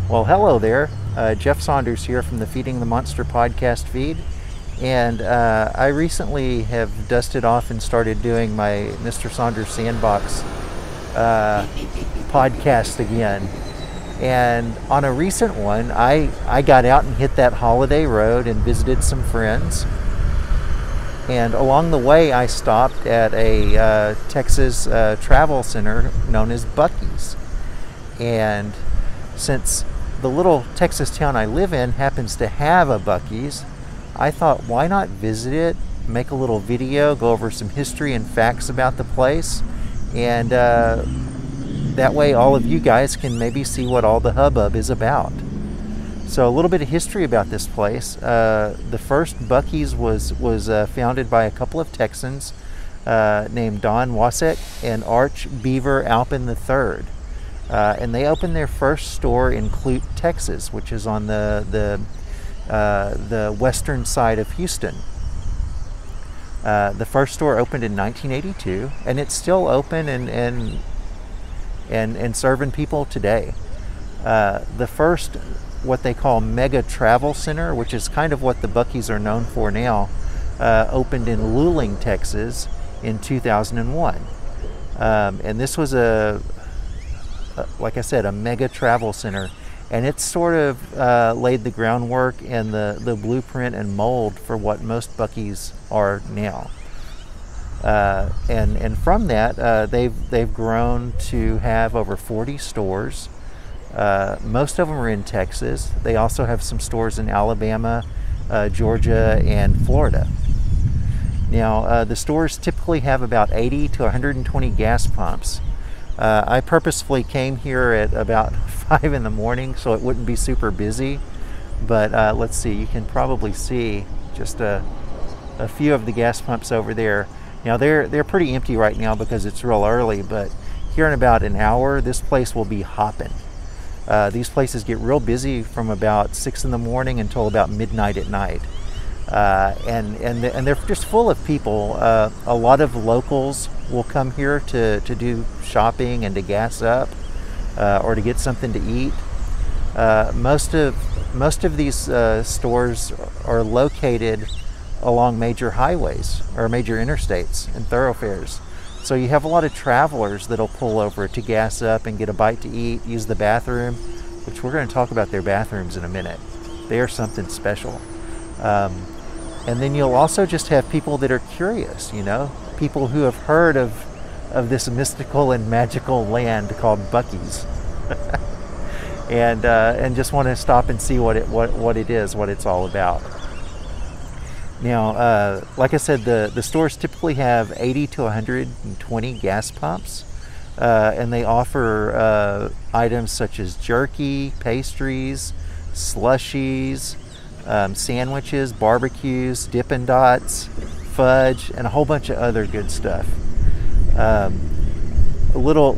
Well, hello there. Jeff Saunders here from the Feeding the Monster podcast feed. And I recently have dusted off and started doing my Mr. Saunders Sand Box podcast again. And on a recent one, I got out and hit that holiday road and visited some friends. And along the way, I stopped at a Texas travel center known as Buc-ee's. And since the little Texas town I live in happens to have a Buc-ee's, I thought, why not visit it, make a little video, go over some history and facts about the place, and that way all of you guys can maybe see what all the hubbub is about. So a little bit of history about this place. The first Buc-ee's was founded by a couple of Texans named Don Wasek and Arch Beaver Alpin III. And they opened their first store in Clute, Texas, which is on the western side of Houston. The first store opened in 1982, and it's still open and serving people today. The first, what they call mega travel center, which is kind of what the Buc-ee's are known for now, opened in Luling, Texas, in 2001. And this was like I said, a mega travel center, and it's sort of laid the groundwork and the blueprint and mold for what most Buc-ee's are now. And from that, they've grown to have over 40 stores. Most of them are in Texas. They also have some stores in Alabama, Georgia, and Florida. Now, the stores typically have about 80 to 120 gas pumps. I purposefully came here at about 5 in the morning so it wouldn't be super busy, but let's see, you can probably see just a few of the gas pumps over there. Now they're pretty empty right now because it's real early, but here in about an hour this place will be hopping. These places get real busy from about 6 in the morning until about midnight at night. And they're just full of people. A lot of locals will come here to do shopping and to gas up or to get something to eat. Most of these stores are located along major highways or major interstates and thoroughfares. So you have a lot of travelers that'll pull over to gas up and get a bite to eat, use the bathroom, which we're going to talk about their bathrooms in a minute. They are something special. And then you'll also just have people that are curious, you know, people who have heard of this mystical and magical land called Buc-ee's, and just want to stop and see what it is, what it's all about. Now, like I said, the stores typically have 80 to 120 gas pumps, and they offer items such as jerky, pastries, slushies, sandwiches, barbecues, Dippin' Dots, fudge, and a whole bunch of other good stuff. A little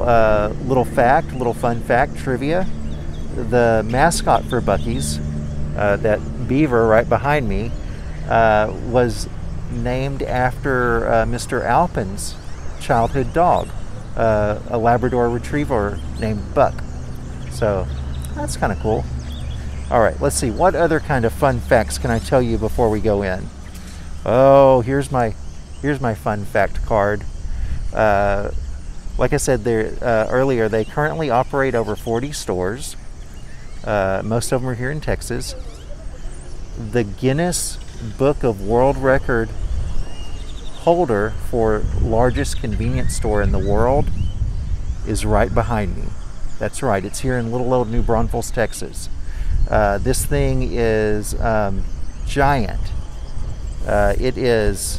fun fact, trivia. The mascot for Buc-ee's, that beaver right behind me, was named after Mr. Alpin's childhood dog, a Labrador Retriever named Buck. So that's kind of cool. All right, let's see. What other kind of fun facts can I tell you before we go in? Oh, here's my fun fact card. Like I said earlier, they currently operate over 40 stores. Most of them are here in Texas. The Guinness Book of World Record holder for largest convenience store in the world is right behind me. That's right, it's here in little old New Braunfels, Texas. This thing is giant. It is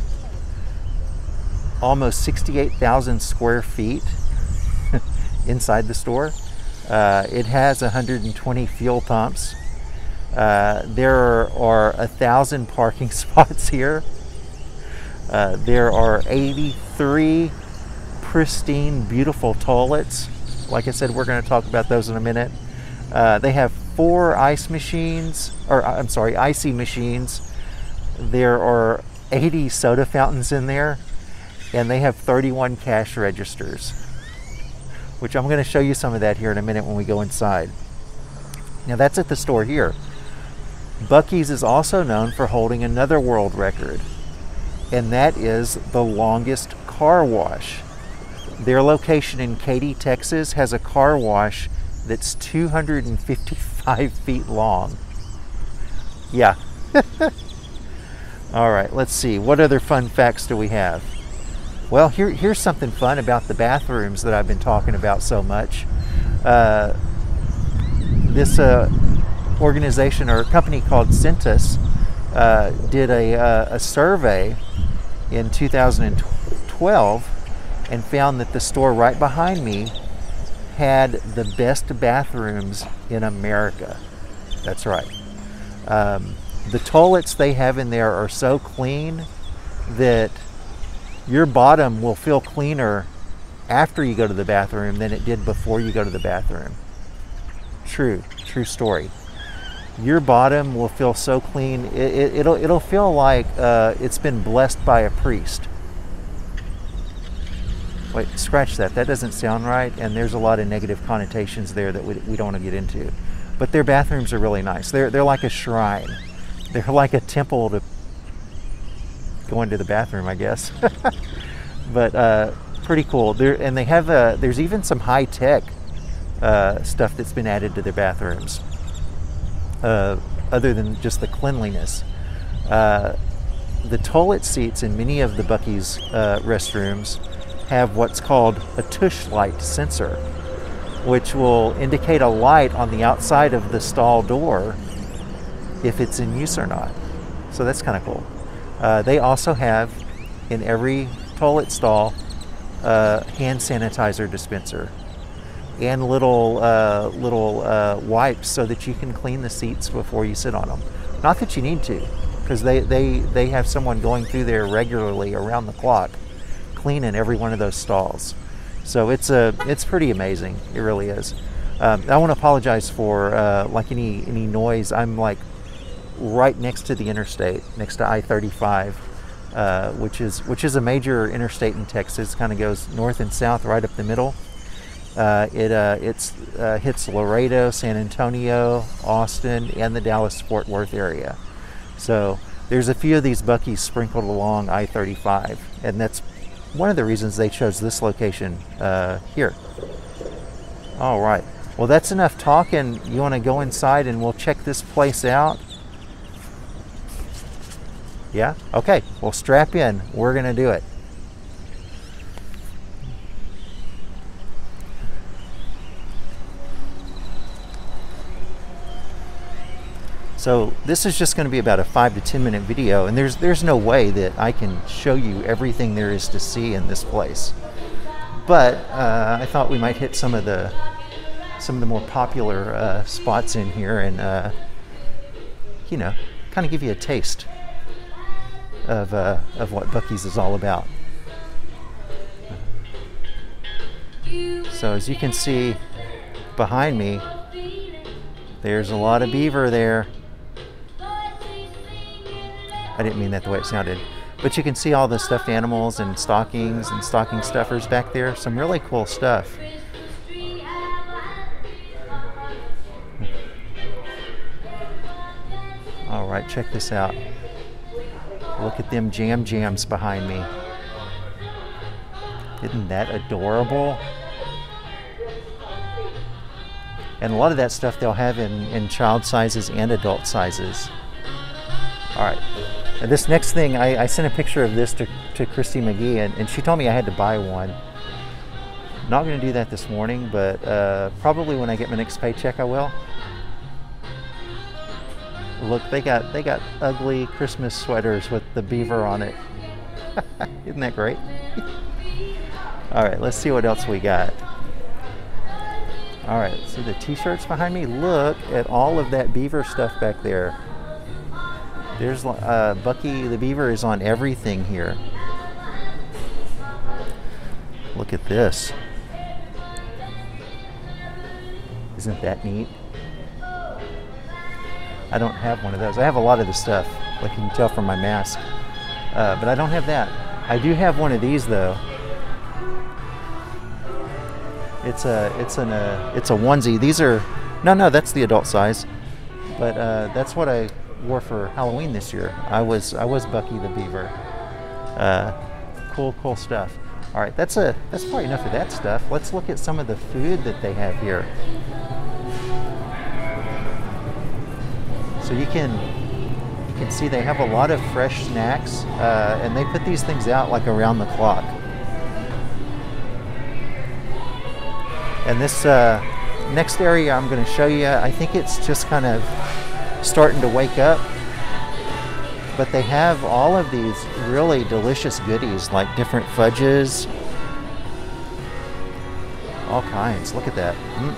almost 68,000 square feet inside the store. It has 120 fuel pumps. There are 1,000 parking spots here. There are 83 pristine, beautiful toilets. Like I said, we're going to talk about those in a minute. They have 4 icy machines. There are 80 soda fountains in there, and they have 31 cash registers, which I'm going to show you some of that here in a minute when we go inside. Now that's at the store here. Buc-ee's is also known for holding another world record, and that is the longest car wash. Their location in Katy, Texas has a car wash that's 255 feet long. Yeah. All right, let's see. What other fun facts do we have? Well, here's something fun about the bathrooms that I've been talking about so much. This organization or company called Centus did a survey in 2012 and found that the store right behind me had the best bathrooms in America. That's right. The toilets they have in there are so clean that your bottom will feel cleaner after you go to the bathroom than it did before you go to the bathroom. True story. Your bottom will feel so clean, it'll feel like it's been blessed by a priest. Wait, scratch that. That doesn't sound right, and there's a lot of negative connotations there that we don't want to get into. But their bathrooms are really nice. They're like a shrine. They're like a temple to go into the bathroom, I guess. But pretty cool. And they have there's even some high-tech stuff that's been added to their bathrooms, other than just the cleanliness. The toilet seats in many of the Buc-ee's restrooms have what's called a tush light sensor, which will indicate a light on the outside of the stall door if it's in use or not. So that's kind of cool. They also have in every toilet stall hand sanitizer dispenser and little wipes so that you can clean the seats before you sit on them. Not that you need to, because they have someone going through there regularly around the clock cleaning every one of those stalls. So it's pretty amazing. It really is. I want to apologize for like any noise. I'm like right next to the interstate, next to I-35, which is a major interstate in Texas. Kind of goes north and south right up the middle. It hits Laredo, San Antonio, Austin, and the Dallas-Fort Worth area. So there's a few of these Buc-ee's sprinkled along I-35, and that's one of the reasons they chose this location here. All right. Well, that's enough talking. You want to go inside and we'll check this place out? Yeah? Okay. Well, strap in. We're going to do it. So this is just going to be about a 5 to 10 minute video, and there's no way that I can show you everything there is to see in this place. But I thought we might hit some of the more popular spots in here, and you know, kind of give you a taste of what Buc-ee's is all about. So as you can see behind me, there's a lot of beaver there. I didn't mean that the way it sounded. But you can see all the stuffed animals and stockings and stocking stuffers back there. Some really cool stuff. All right, check this out. Look at them jams behind me. Isn't that adorable? And a lot of that stuff they'll have in child sizes and adult sizes. All right. And this next thing, I sent a picture of this to Christy McGee, and she told me I had to buy one. Not going to do that this morning, but probably when I get my next paycheck, I will. Look, they got ugly Christmas sweaters with the beaver on it. Isn't that great? All right, let's see what else we got. All right, see the t-shirts behind me? Look at all of that beaver stuff back there. There's Buc-ee the beaver is on everything here. Look at this. Isn't that neat? I don't have one of those. I have a lot of the stuff, like you can tell from my mask, but I don't have that. I do have one of these though. It's a onesie. These are No, that's the adult size. But that's what I wore for Halloween this year. I was Buc-ee the beaver. Cool stuff. All right, that's probably enough of that stuff. Let's look at some of the food that they have here. So you can see they have a lot of fresh snacks, and they put these things out like around the clock. And this next area I'm going to show you, I think it's just kind of starting to wake up. But they have all of these really delicious goodies, like different fudges, all kinds. Look at that.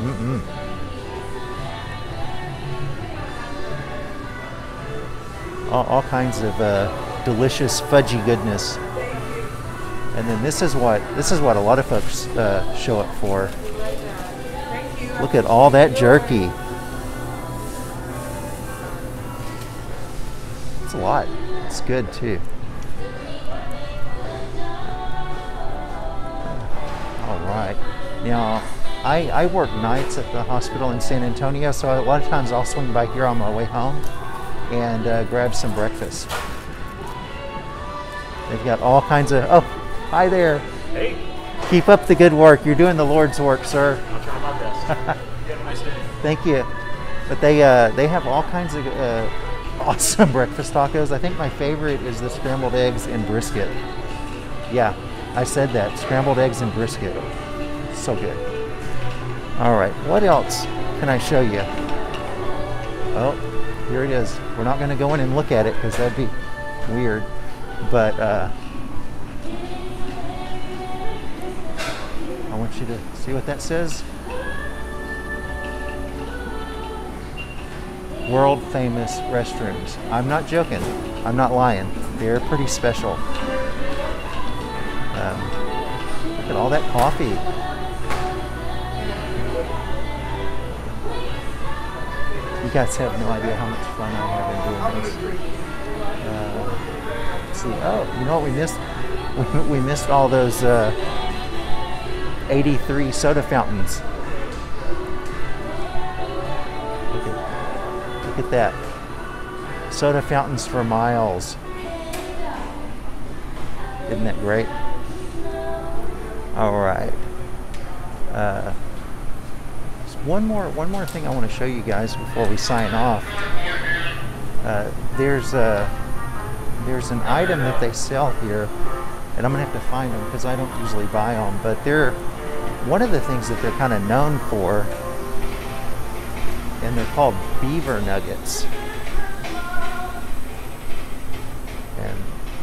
All kinds of delicious fudgy goodness. And then this is what a lot of folks show up for. Look at all that jerky. It's a lot. It's good too. All right. Now, I work nights at the hospital in San Antonio, so a lot of times I'll swing by here on my way home and grab some breakfast. They've got all kinds of, oh, hi there. Hey. Keep up the good work. You're doing the Lord's work, sir. I'll try my best. You have a nice day. Thank you. But they have all kinds of awesome breakfast tacos. I think my favorite is the scrambled eggs and brisket. Yeah, I said that. Scrambled eggs and brisket. So good. All right, what else can I show you? Oh, here it is. We're not going to go in and look at it because that'd be weird. But I want you to see what that says. World famous restrooms. I'm not joking. I'm not lying. They're pretty special. Look at all that coffee. You guys have no idea how much fun I'm having doing this. Let's see. Oh, you know what we missed? We missed all those 83 soda fountains. Look at that. Soda fountains for miles. Isn't that great? All right. One more thing I want to show you guys before we sign off. There's an item that they sell here, and I'm gonna have to find them because I don't usually buy them. But they're one of the things that they're kind of known for, and they're called beaver nuggets. And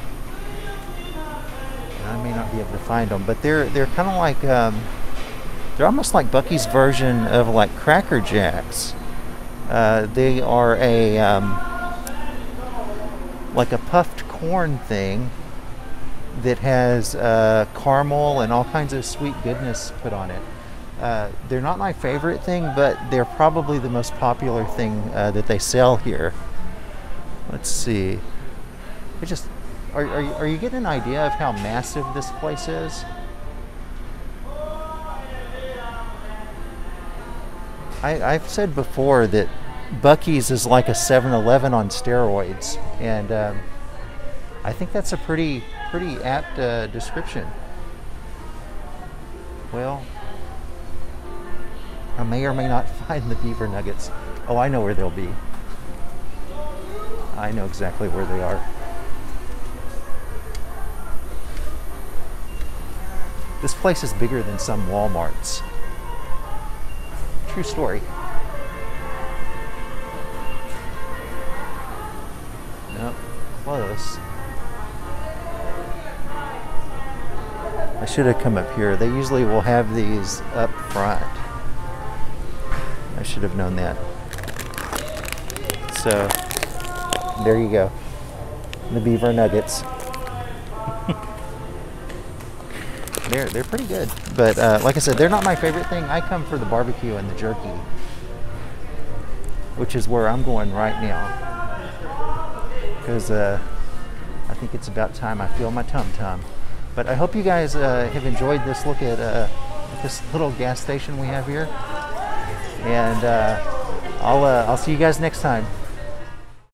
I may not be able to find them, but they're kind of like they're almost like Buc-ee's version of like Cracker Jacks. They are a like a puffed corn thing that has caramel and all kinds of sweet goodness put on it. They're not my favorite thing, but they're probably the most popular thing that they sell here. Let's see. Are you getting an idea of how massive this place is? I've said before that Buc-ee's is like a 7-Eleven on steroids, and I think that's a pretty apt description. Well, I may or may not find the beaver nuggets. Oh, I know where they'll be. I know exactly where they are. This place is bigger than some Walmarts. True story. Nope, close. I should have come up here. They usually will have these up front. I should have known that. So, there you go. The beaver nuggets. They're pretty good. But like I said, they're not my favorite thing. I come for the barbecue and the jerky, which is where I'm going right now. Because I think it's about time I feel my tum-tum. But I hope you guys have enjoyed this look at this little gas station we have here. And I'll see you guys next time.